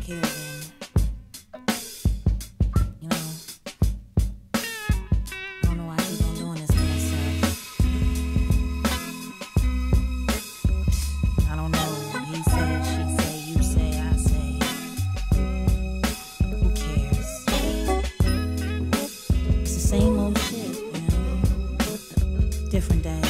care, then, you know, I don't know why I keep on doing this to myself. I don't know. He say, she say, you say, I say. Who cares? It's the same old shit, you know. Different day.